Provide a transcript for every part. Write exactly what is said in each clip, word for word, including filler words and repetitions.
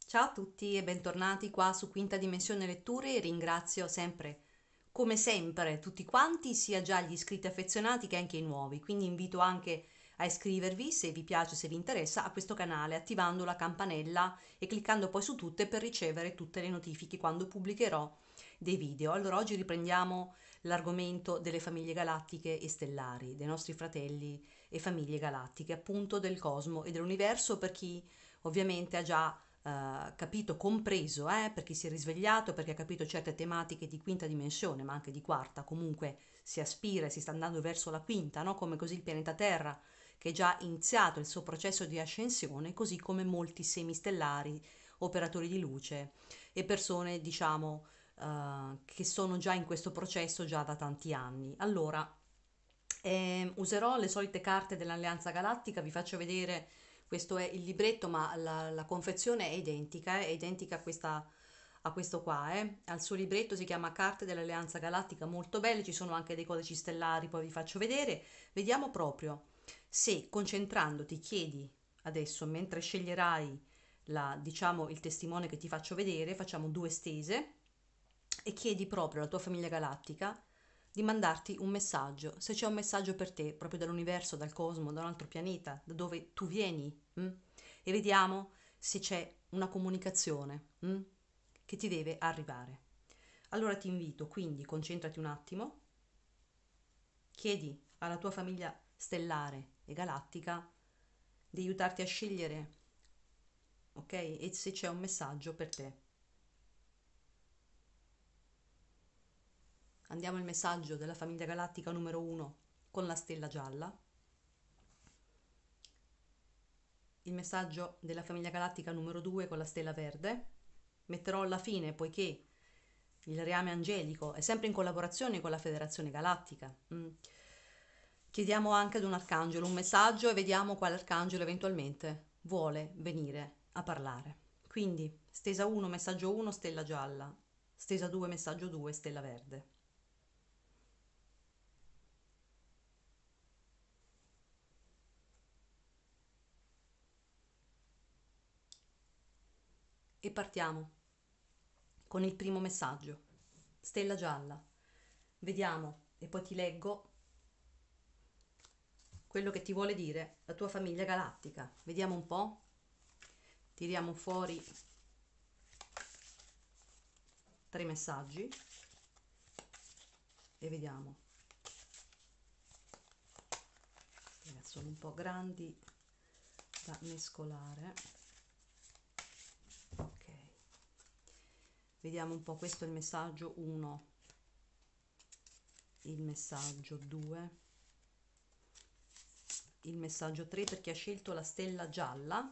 Ciao a tutti e bentornati qua su Quinta Dimensione Letture e ringrazio sempre, come sempre, tutti quanti, sia già gli iscritti affezionati che anche i nuovi. Quindi invito anche a iscrivervi se vi piace, se vi interessa, a questo canale attivando la campanella e cliccando poi su tutte per ricevere tutte le notifiche quando pubblicherò dei video. Allora oggi riprendiamo l'argomento delle famiglie galattiche e stellari, dei nostri fratelli e famiglie galattiche, appunto del cosmo e dell'universo per chi ovviamente ha già eh, capito, compreso, eh, per chi si è risvegliato, perché ha capito certe tematiche di quinta dimensione, ma anche di quarta, comunque si aspira e si sta andando verso la quinta, no? Come così il pianeta Terra, che è già iniziato il suo processo di ascensione, così come molti semistellari, operatori di luce e persone, diciamo, eh, che sono già in questo processo già da tanti anni. Allora, eh, userò le solite carte dell'Alleanza Galattica, vi faccio vedere, questo è il libretto, ma la, la confezione è identica, eh, è identica a questa, a questo qua, eh. Al suo libretto si chiama Carte dell'Alleanza Galattica, molto belle, ci sono anche dei codici stellari, poi vi faccio vedere. Vediamo proprio se concentrandoti chiedi adesso, mentre sceglierai la, diciamo, il testimone che ti faccio vedere, facciamo due stese e chiedi proprio alla tua famiglia galattica di mandarti un messaggio, se c'è un messaggio per te, proprio dall'universo, dal cosmo, da un altro pianeta, da dove tu vieni, mm? E vediamo se c'è una comunicazione, mm? Che ti deve arrivare. Allora ti invito, quindi concentrati un attimo, chiedi alla tua famiglia stellare e galattica di aiutarti a scegliere, ok? E se c'è un messaggio per te. Andiamo al messaggio della famiglia galattica numero uno con la stella gialla, il messaggio della famiglia galattica numero due con la stella verde. Metterò alla fine, poiché il reame angelico è sempre in collaborazione con la Federazione Galattica. Mm. Chiediamo anche ad un arcangelo un messaggio e vediamo quale arcangelo eventualmente vuole venire a parlare. Quindi, stesa uno, messaggio uno, stella gialla, stesa due, messaggio due, stella verde. E partiamo con il primo messaggio. Stella gialla. Vediamo e poi ti leggo quello che ti vuole dire la tua famiglia galattica. Vediamo un po'. Tiriamo fuori tre messaggi e vediamo. Sono un po' grandi da mescolare. Ok. Vediamo un po', questo è il messaggio uno, il messaggio due, il messaggio tre per chi ha scelto la stella gialla,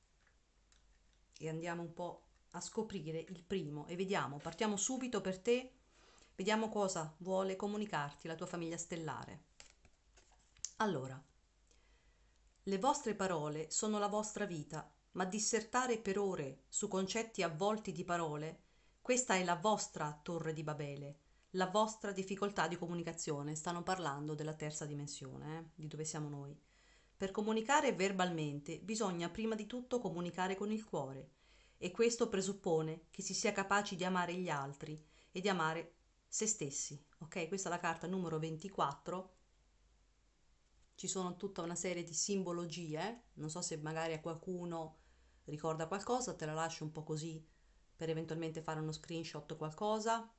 e andiamo un po' a scoprire il primo e vediamo, partiamo subito per te, vediamo cosa vuole comunicarti la tua famiglia stellare. Allora, le vostre parole sono la vostra vita, ma dissertare per ore su concetti avvolti di parole, questa è la vostra torre di Babele, la vostra difficoltà di comunicazione. Stanno parlando della terza dimensione, eh, di dove siamo noi. Per comunicare verbalmente bisogna prima di tutto comunicare con il cuore, e questo presuppone che si sia capaci di amare gli altri e di amare se stessi. Ok, questa è la carta numero ventiquattro. Ci sono tutta una serie di simbologie, non so se magari a qualcuno ricorda qualcosa, te la lascio un po' così per eventualmente fare uno screenshot o qualcosa.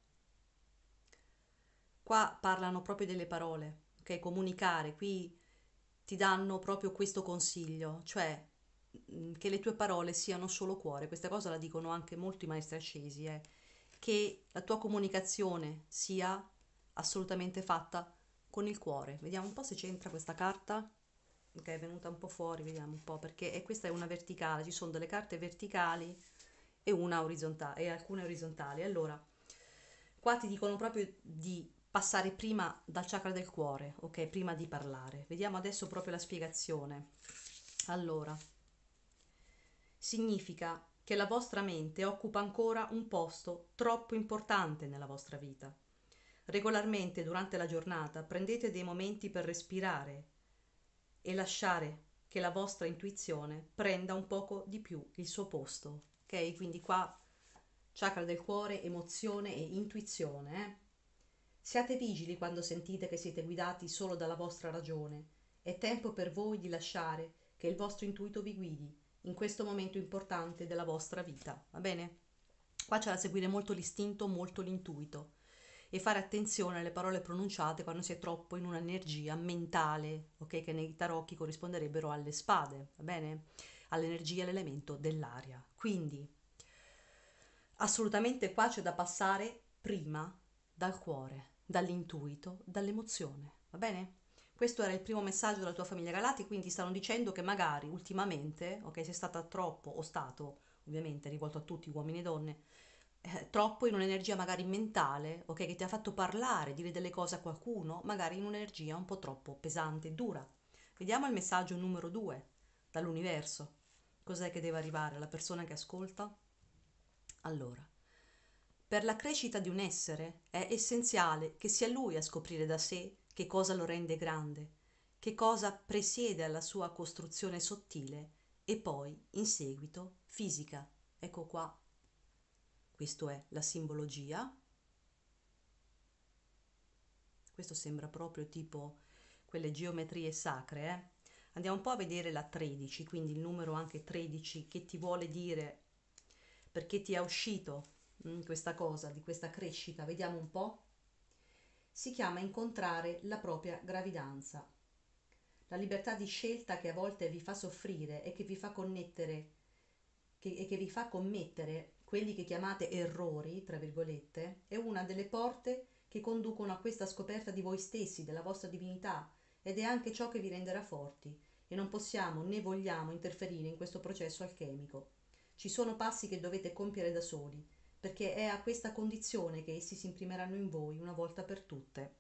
Qua parlano proprio delle parole, ok? Comunicare, qui ti danno proprio questo consiglio, cioè mm, che le tue parole siano solo cuore. Questa cosa la dicono anche molti maestri ascesi, eh? Che la tua comunicazione sia assolutamente fatta con il cuore. Vediamo un po' se c'entra questa carta. Ok, è venuta un po' fuori, vediamo un po', perché e questa è una verticale, ci sono delle carte verticali e una orizzontale e alcune orizzontali. Allora, qua ti dicono proprio di passare prima dal chakra del cuore, ok, prima di parlare. Vediamo adesso proprio la spiegazione. Allora, significa che la vostra mente occupa ancora un posto troppo importante nella vostra vita. Regolarmente durante la giornata prendete dei momenti per respirare e lasciare che la vostra intuizione prenda un poco di più il suo posto, ok? Quindi qua chakra del cuore, emozione e intuizione, eh? Siate vigili quando sentite che siete guidati solo dalla vostra ragione. È tempo per voi di lasciare che il vostro intuito vi guidi in questo momento importante della vostra vita, va bene? Qua c'è da seguire molto l'istinto, molto l'intuito e fare attenzione alle parole pronunciate quando si è troppo in un'energia mentale, ok? Che nei tarocchi corrisponderebbero alle spade, va bene? All'energia, all'elemento dell'aria. Quindi assolutamente qua c'è da passare prima dal cuore, dall'intuito, dall'emozione, va bene? Questo era il primo messaggio della tua famiglia galattica, quindi stanno dicendo che magari ultimamente, ok, sei stata troppo, o stato, ovviamente rivolto a tutti, uomini e donne, eh, troppo in un'energia magari mentale, ok, che ti ha fatto parlare, dire delle cose a qualcuno, magari in un'energia un po' troppo pesante e dura. Vediamo il messaggio numero due dall'universo. Cos'è che deve arrivare alla persona che ascolta? Allora, per la crescita di un essere è essenziale che sia lui a scoprire da sé che cosa lo rende grande, che cosa presiede alla sua costruzione sottile e poi, in seguito, fisica. Ecco qua. Questo è la simbologia. Questo sembra proprio tipo quelle geometrie sacre, eh? Andiamo un po' a vedere la tredici, quindi il numero anche tredici, che ti vuole dire, perché ti è uscito mm, questa cosa, di questa crescita. Vediamo un po'. Si chiama incontrare la propria gravidanza. La libertà di scelta che a volte vi fa soffrire e che vi fa connettere che, e che vi fa commettere quelli che chiamate errori, tra virgolette, è una delle porte che conducono a questa scoperta di voi stessi, della vostra divinità, ed è anche ciò che vi renderà forti, e non possiamo né vogliamo interferire in questo processo alchemico. Ci sono passi che dovete compiere da soli, perché è a questa condizione che essi si imprimeranno in voi una volta per tutte.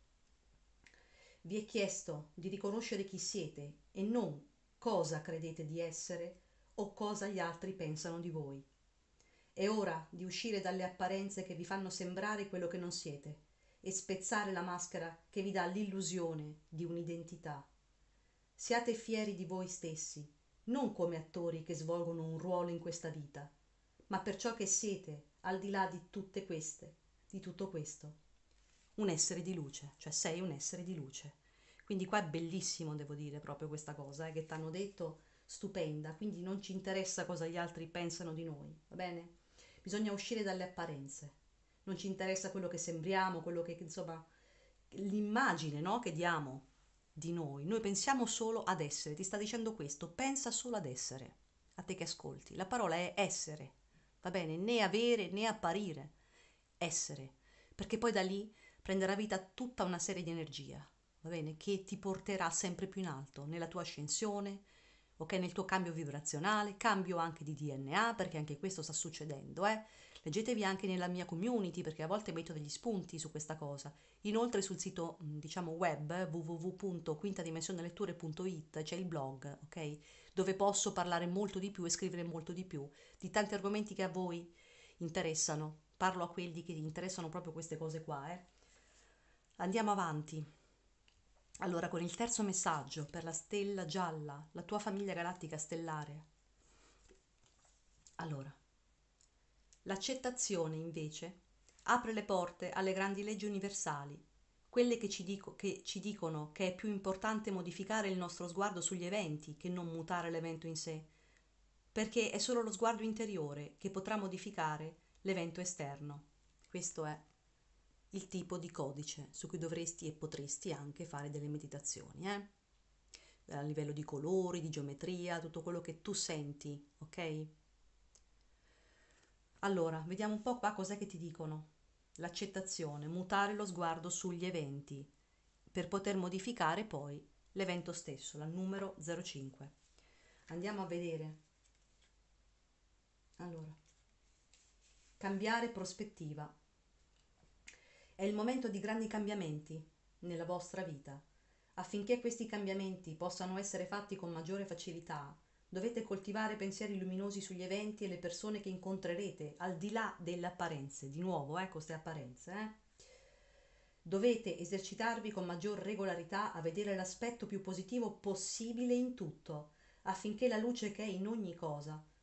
Vi è chiesto di riconoscere chi siete e non cosa credete di essere o cosa gli altri pensano di voi. È ora di uscire dalle apparenze che vi fanno sembrare quello che non siete e spezzare la maschera che vi dà l'illusione di un'identità. Siate fieri di voi stessi, non come attori che svolgono un ruolo in questa vita, ma per ciò che siete al di là di tutte queste, di tutto questo. Un essere di luce, cioè sei un essere di luce. Quindi qua è bellissimo, devo dire, proprio questa cosa eh, che ti hanno detto, stupenda, quindi non ci interessa cosa gli altri pensano di noi, va bene? Bisogna uscire dalle apparenze, non ci interessa quello che sembriamo, quello che, insomma, l'immagine, no, che diamo di noi. Noi pensiamo solo ad essere, ti sta dicendo questo, pensa solo ad essere, a te che ascolti. La parola è essere, va bene? Né avere né apparire, essere, perché poi da lì prenderà vita tutta una serie di energia, va bene? Che ti porterà sempre più in alto nella tua ascensione, ok? Nel tuo cambio vibrazionale, cambio anche di D N A, perché anche questo sta succedendo, eh? Leggetevi anche nella mia community, perché a volte metto degli spunti su questa cosa. Inoltre sul sito, mh, diciamo, web w w w punto quintadimensioneletture punto i t c'è il blog, ok? Dove posso parlare molto di più e scrivere molto di più di tanti argomenti che a voi interessano. Parlo a quelli che interessano proprio queste cose qua, eh? Andiamo avanti. Allora, con il terzo messaggio per la stella gialla, la tua famiglia galattica stellare. Allora, l'accettazione invece apre le porte alle grandi leggi universali, quelle che ci, dico, che ci dicono che è più importante modificare il nostro sguardo sugli eventi che non mutare l'evento in sé, perché è solo lo sguardo interiore che potrà modificare l'evento esterno. Questo è il tipo di codice su cui dovresti e potresti anche fare delle meditazioni, eh? A livello di colori, di geometria, tutto quello che tu senti, ok? Allora, vediamo un po' qua cos'è che ti dicono. L'accettazione, mutare lo sguardo sugli eventi per poter modificare poi l'evento stesso, la numero zero cinque. Andiamo a vedere. Allora, cambiare prospettiva. È il momento di grandi cambiamenti nella vostra vita. Affinché questi cambiamenti possano essere fatti con maggiore facilità, dovete coltivare pensieri luminosi sugli eventi e le persone che incontrerete, al di là delle apparenze. Di nuovo, eh, queste apparenze, eh. Dovete esercitarvi con maggior regolarità a vedere l'aspetto più positivo possibile in tutto, affinché la luce che è in ogni cosa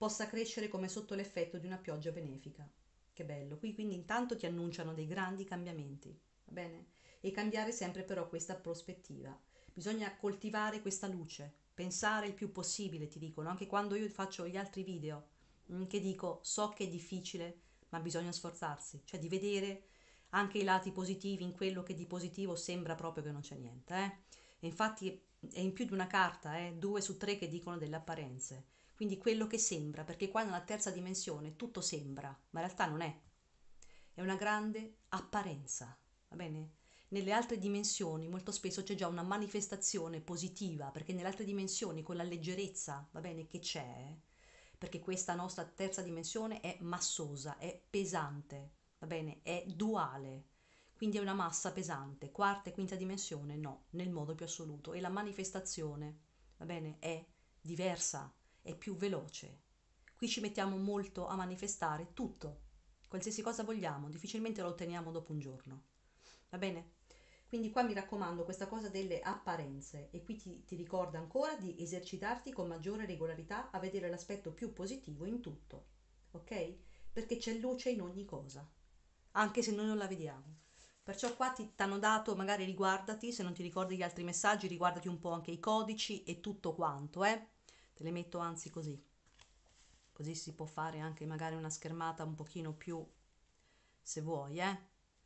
possa crescere come sotto l'effetto di una pioggia benefica. Che bello. Qui quindi intanto ti annunciano dei grandi cambiamenti, va bene? E cambiare sempre però questa prospettiva. Bisogna coltivare questa luce, pensare il più possibile, ti dicono, anche quando io faccio gli altri video, mm, che dico, so che è difficile, ma bisogna sforzarsi, cioè di vedere anche i lati positivi in quello che di positivo sembra proprio che non c'è niente, eh? E infatti è in più di una carta, eh? Due su tre che dicono delle apparenze. Quindi quello che sembra, perché qua nella terza dimensione tutto sembra, ma in realtà non è. È una grande apparenza, va bene? Nelle altre dimensioni molto spesso c'è già una manifestazione positiva, perché nelle altre dimensioni con la leggerezza, va bene, che c'è, perché questa nostra terza dimensione è massosa, è pesante, va bene, è duale, quindi è una massa pesante. Quarta e quinta dimensione no, nel modo più assoluto. E la manifestazione, va bene, è diversa, è più veloce. Qui ci mettiamo molto a manifestare tutto, qualsiasi cosa vogliamo, difficilmente lo otteniamo dopo un giorno, va bene? Quindi qua mi raccomando questa cosa delle apparenze, e qui ti, ti ricorda ancora di esercitarti con maggiore regolarità a vedere l'aspetto più positivo in tutto, ok? Perché c'è luce in ogni cosa, anche se noi non la vediamo. Perciò qua ti hanno dato, magari riguardati, se non ti ricordi gli altri messaggi, riguardati un po' anche i codici e tutto quanto, eh? Te le metto anzi così. Così si può fare anche magari una schermata un pochino più, se vuoi, eh?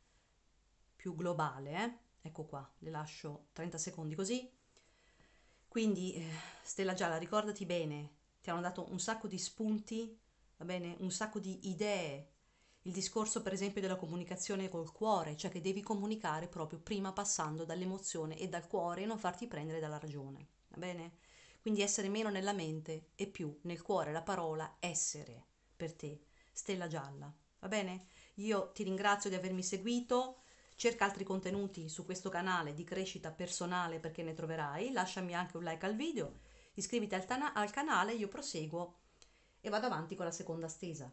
Più globale, eh? Ecco qua, le lascio trenta secondi così. Quindi, eh, Stella Gialla, ricordati bene, ti hanno dato un sacco di spunti, va bene? Un sacco di idee. Il discorso, per esempio, della comunicazione col cuore, cioè che devi comunicare proprio prima passando dall'emozione e dal cuore e non farti prendere dalla ragione, va bene? Quindi essere meno nella mente e più nel cuore, la parola essere per te, Stella Gialla, va bene? Io ti ringrazio di avermi seguito. Cerca altri contenuti su questo canale di crescita personale perché ne troverai. Lasciami anche un like al video, iscriviti al, tana- al canale, io proseguo e vado avanti con la seconda stesa.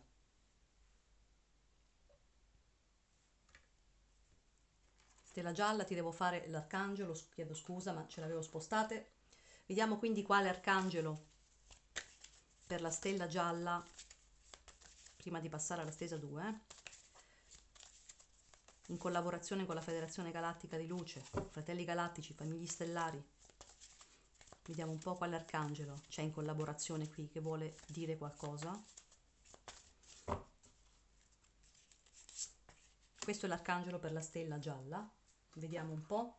Stella gialla, ti devo fare l'arcangelo, chiedo scusa ma ce l'avevo spostate. Vediamo quindi quale arcangelo per la stella gialla, prima di passare alla stesa due, eh? In collaborazione con la Federazione Galattica di Luce, Fratelli Galattici, Famiglie Stellari. Vediamo un po' quale arcangelo c'è in collaborazione qui che vuole dire qualcosa. Questo è l'arcangelo per la stella gialla. Vediamo un po'.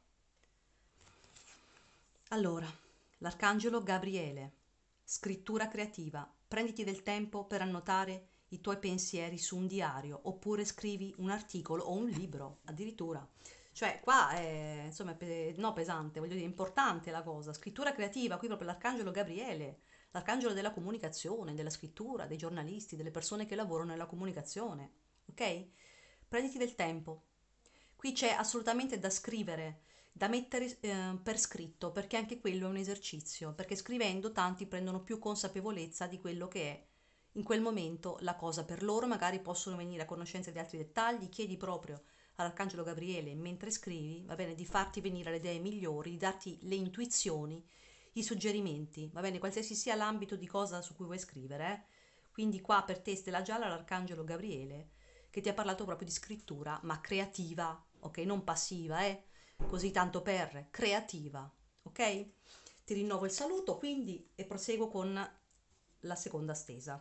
Allora, l'arcangelo Gabriele, scrittura creativa. Prenditi del tempo per annotare i tuoi pensieri su un diario oppure scrivi un articolo o un libro addirittura. Cioè qua è, insomma, pe- no pesante, voglio dire, importante la cosa. Scrittura creativa, qui proprio l'arcangelo Gabriele, l'arcangelo della comunicazione, della scrittura, dei giornalisti, delle persone che lavorano nella comunicazione. Ok? Prenditi del tempo. Qui c'è assolutamente da scrivere, da mettere eh, per scritto, perché anche quello è un esercizio, perché scrivendo tanti prendono più consapevolezza di quello che è in quel momento la cosa per loro, magari possono venire a conoscenza di altri dettagli, chiedi proprio all'Arcangelo Gabriele mentre scrivi, va bene, di farti venire le idee migliori, di darti le intuizioni, i suggerimenti, va bene, qualsiasi sia l'ambito di cosa su cui vuoi scrivere, eh. Quindi qua per te Stella Gialla l'Arcangelo Gabriele che ti ha parlato proprio di scrittura, ma creativa, ok? Non passiva, eh? Così tanto per creativa, ok? Ti rinnovo il saluto quindi e proseguo con la seconda stesa.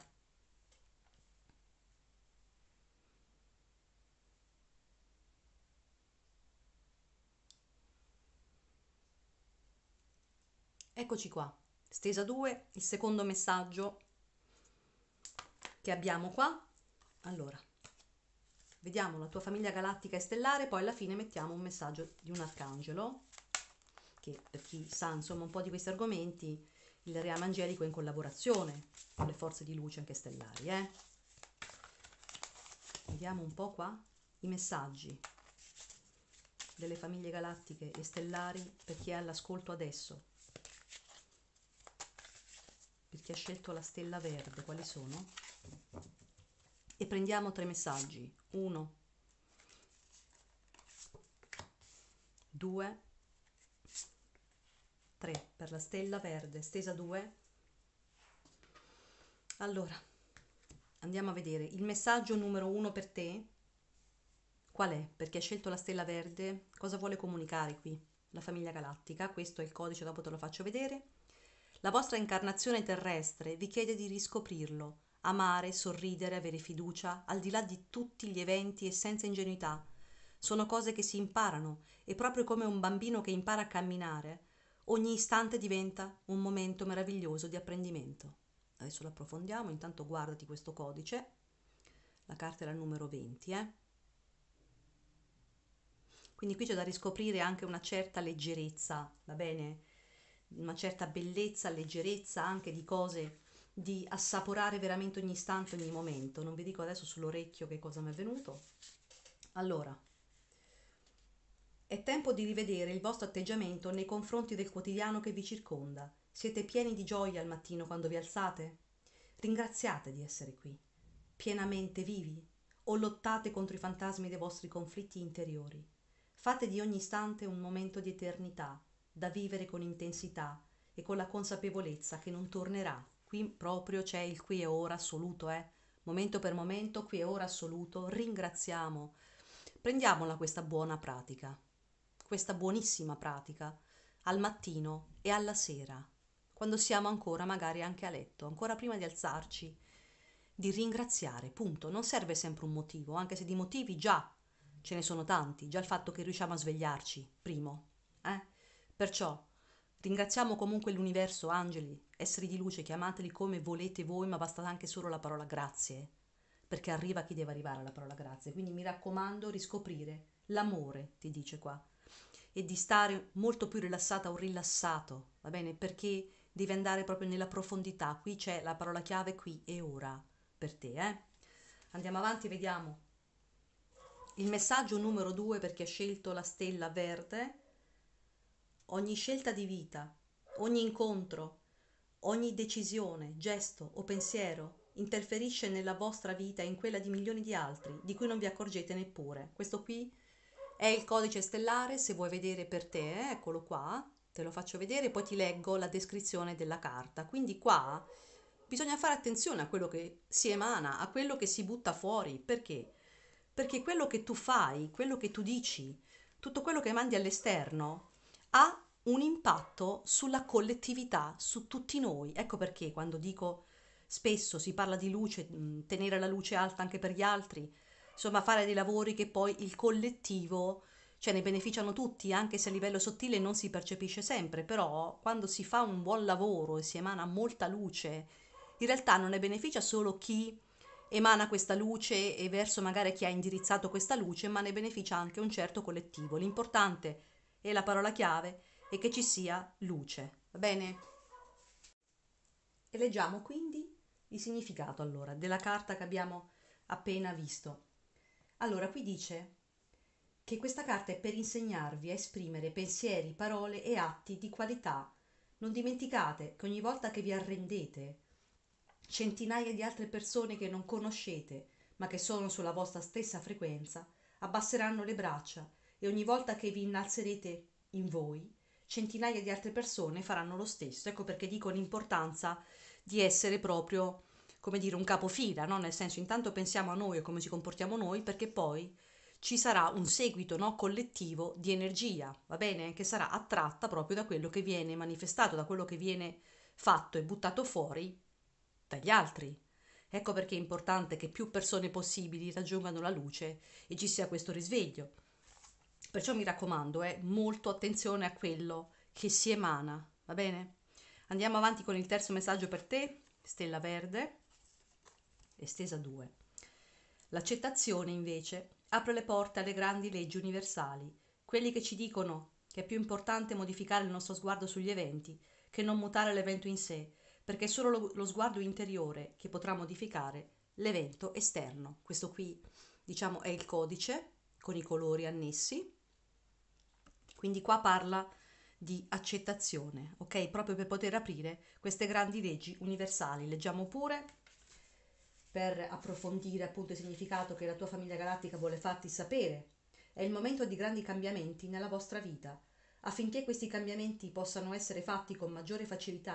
Eccoci qua, stesa due, il secondo messaggio che abbiamo qua. Allora, vediamo la tua famiglia galattica e stellare, poi alla fine mettiamo un messaggio di un arcangelo, che per chi sa insomma un po' di questi argomenti, il reame angelico è in collaborazione con le forze di luce anche stellari, eh? Vediamo un po' qua i messaggi delle famiglie galattiche e stellari per chi è all'ascolto adesso, per chi ha scelto la stella verde, quali sono? E prendiamo tre messaggi, uno, due, tre, per la stella verde, stesa due. Allora, Andiamo a vedere il messaggio numero uno per te. Qual è? Perché hai scelto la stella verde? Cosa vuole comunicare qui? La famiglia galattica, questo è il codice, dopo te lo faccio vedere. La vostra incarnazione terrestre vi chiede di riscoprirlo, amare, sorridere, avere fiducia, al di là di tutti gli eventi e senza ingenuità. Sono cose che si imparano e proprio come un bambino che impara a camminare, ogni istante diventa un momento meraviglioso di apprendimento. Adesso lo approfondiamo, intanto guardati questo codice. La carta è la numero venti, eh? Quindi qui c'è da riscoprire anche una certa leggerezza, va bene? Una certa bellezza, leggerezza anche di cose, di assaporare veramente ogni istante, ogni momento. Non vi dico adesso sull'orecchio che cosa mi è venuto. Allora, è tempo di rivedere il vostro atteggiamento nei confronti del quotidiano che vi circonda. Siete pieni di gioia al mattino quando vi alzate? Ringraziate di essere qui, pienamente vivi, o lottate contro i fantasmi dei vostri conflitti interiori. Fate di ogni istante un momento di eternità, da vivere con intensità e con la consapevolezza che non tornerà. Qui proprio c'è il qui e ora assoluto, eh? Momento per momento, qui e ora assoluto. Ringraziamo. Prendiamola questa buona pratica, questa buonissima pratica, al mattino e alla sera, quando siamo ancora magari anche a letto, ancora prima di alzarci, di ringraziare, punto. Non serve sempre un motivo, anche se di motivi già ce ne sono tanti, già il fatto che riusciamo a svegliarci, primo, eh? Perciò ringraziamo comunque l'universo, angeli, esseri di luce, chiamateli come volete voi, ma basta anche solo la parola grazie, perché arriva chi deve arrivare alla parola grazie. Quindi mi raccomando, riscoprire l'amore, ti dice qua, e di stare molto più rilassata o rilassato, va bene? Perché devi andare proprio nella profondità. Qui c'è la parola chiave qui e ora per te, eh? Andiamo avanti, vediamo. Il messaggio numero due per chi ha scelto la stella verde. Ogni scelta di vita, ogni incontro, ogni decisione, gesto o pensiero interferisce nella vostra vita e in quella di milioni di altri, di cui non vi accorgete neppure. Questo qui è il codice stellare, se vuoi vedere per te, eh, eccolo qua, te lo faccio vedere, poi ti leggo la descrizione della carta. Quindi qua bisogna fare attenzione a quello che si emana, a quello che si butta fuori. Perché? Perché quello che tu fai, quello che tu dici, tutto quello che mandi all'esterno ha un impatto sulla collettività, su tutti noi. Ecco perché quando dico spesso si parla di luce, mh, tenere la luce alta anche per gli altri, insomma fare dei lavori che poi il collettivo, cioè ne beneficiano tutti, anche se a livello sottile non si percepisce sempre, però quando si fa un buon lavoro e si emana molta luce, in realtà non ne beneficia solo chi emana questa luce e verso magari chi ha indirizzato questa luce, ma ne beneficia anche un certo collettivo. L'importante è la parola chiave è che ci sia luce, va bene? E leggiamo quindi il significato allora della carta che abbiamo appena visto. Allora, qui dice che questa carta è per insegnarvi a esprimere pensieri, parole e atti di qualità. Non dimenticate che ogni volta che vi arrendete, centinaia di altre persone che non conoscete, ma che sono sulla vostra stessa frequenza, abbasseranno le braccia e ogni volta che vi innalzerete in voi, centinaia di altre persone faranno lo stesso. Ecco perché dico l'importanza di essere proprio, come dire, un capofila, no? Nel senso, intanto pensiamo a noi e come ci comportiamo noi, perché poi ci sarà un seguito, no, collettivo di energia, va bene? Che sarà attratta proprio da quello che viene manifestato, da quello che viene fatto e buttato fuori dagli altri. Ecco perché è importante che più persone possibili raggiungano la luce e ci sia questo risveglio. Perciò mi raccomando, eh, molto attenzione a quello che si emana, va bene? Andiamo avanti con il terzo messaggio per te, Stella Verde, estesa due. L'accettazione, invece, apre le porte alle grandi leggi universali, quelli che ci dicono che è più importante modificare il nostro sguardo sugli eventi che non mutare l'evento in sé, perché è solo lo, lo sguardo interiore che potrà modificare l'evento esterno. Questo qui, diciamo, è il codice con i colori annessi. Quindi qua parla di accettazione, ok? Proprio per poter aprire queste grandi leggi universali. Leggiamo pure per approfondire appunto il significato che la tua famiglia galattica vuole farti sapere. È il momento di grandi cambiamenti nella vostra vita. Affinché questi cambiamenti possano essere fatti con maggiore facilità,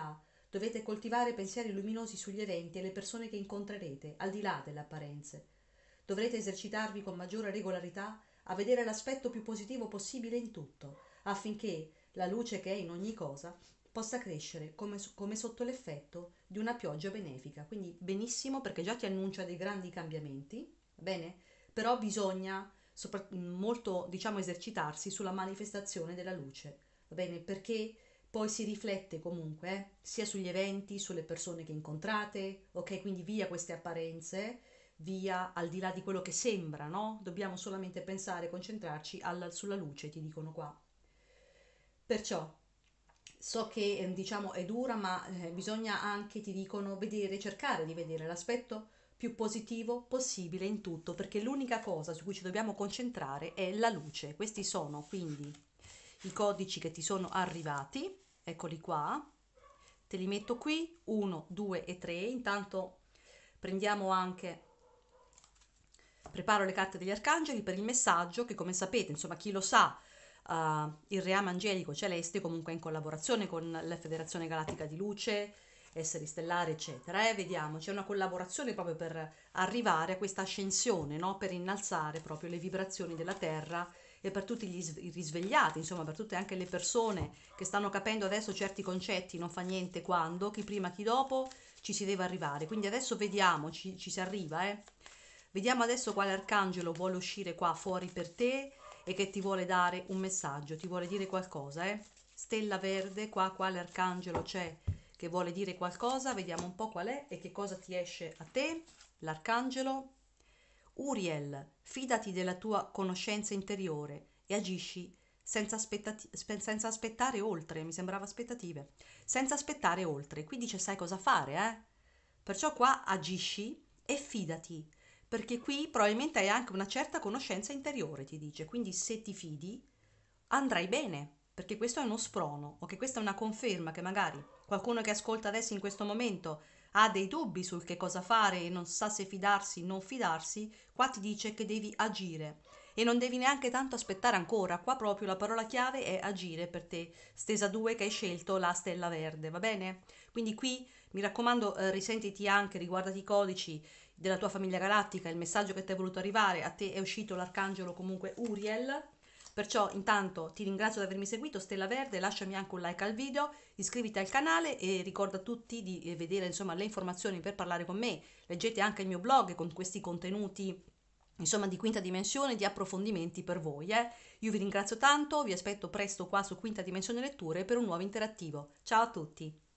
Dovete coltivare pensieri luminosi sugli eventi e le persone che incontrerete, al di là delle apparenze. Dovrete esercitarvi con maggiore regolarità a vedere l'aspetto più positivo possibile in tutto, affinché la luce che è in ogni cosa possa crescere come, come sotto l'effetto di una pioggia benefica. Quindi benissimo, perché già ti annuncia dei grandi cambiamenti, va bene? Però bisogna sopra- molto, diciamo, esercitarsi sulla manifestazione della luce, va bene? Perché poi si riflette comunque, eh, sia sugli eventi, sulle persone che incontrate, ok? Quindi via queste apparenze, via al di là di quello che sembra, no? Dobbiamo solamente pensare, concentrarci alla- sulla luce, ti dicono qua. Perciò so che eh, diciamo è dura, ma eh, bisogna anche, ti dicono, vedere, cercare di vedere l'aspetto più positivo possibile in tutto, perché l'unica cosa su cui ci dobbiamo concentrare è la luce. Questi sono quindi i codici che ti sono arrivati, eccoli qua, te li metto qui, uno, due e tre. Intanto prendiamo anche, preparo le carte degli arcangeli per il messaggio che, come sapete, insomma, chi lo sa, uh, il reame angelico celeste comunque è in collaborazione con la Federazione Galattica di Luce, esseri stellari, eccetera. Eh? Vediamo, c'è una collaborazione proprio per arrivare a questa ascensione, no? Per innalzare proprio le vibrazioni della Terra, e per tutti gli s- i risvegliati, insomma, per tutte anche le persone che stanno capendo adesso certi concetti, non fa niente quando, chi prima chi dopo, ci si deve arrivare. Quindi adesso vediamo, ci, ci si arriva, eh. Vediamo adesso quale arcangelo vuole uscire qua fuori per te e che ti vuole dare un messaggio, ti vuole dire qualcosa, eh. Stella verde, qua quale arcangelo c'è che vuole dire qualcosa? Vediamo un po' qual è e che cosa ti esce a te. L'arcangelo Uriel, fidati della tua conoscenza interiore e agisci senza, aspettati- spe- senza aspettare oltre, mi sembrava aspettative, senza aspettare oltre. Qui dice sai cosa fare, eh? Perciò qua agisci e fidati, perché qui probabilmente hai anche una certa conoscenza interiore, ti dice, quindi se ti fidi andrai bene, perché questo è uno sprono, o che questa è una conferma che magari qualcuno che ascolta adesso in questo momento ha dei dubbi sul che cosa fare e non sa se fidarsi o non fidarsi, qua ti dice che devi agire e non devi neanche tanto aspettare ancora. Qua proprio la parola chiave è agire per te, stesa due, che hai scelto la stella verde, va bene? Quindi qui mi raccomando, eh, risentiti anche, riguardati i codici della tua famiglia galattica, il messaggio che ti è voluto arrivare, a te è uscito l'arcangelo comunque Uriel. Perciò intanto ti ringrazio di avermi seguito, Stella Verde, lasciami anche un like al video, iscriviti al canale e ricorda a tutti di eh, vedere insomma le informazioni per parlare con me. Leggete anche il mio blog con questi contenuti insomma di quinta dimensione, di approfondimenti per voi. Eh? Io vi ringrazio tanto, vi aspetto presto qua su Quinta Dimensione Letture per un nuovo interattivo. Ciao a tutti!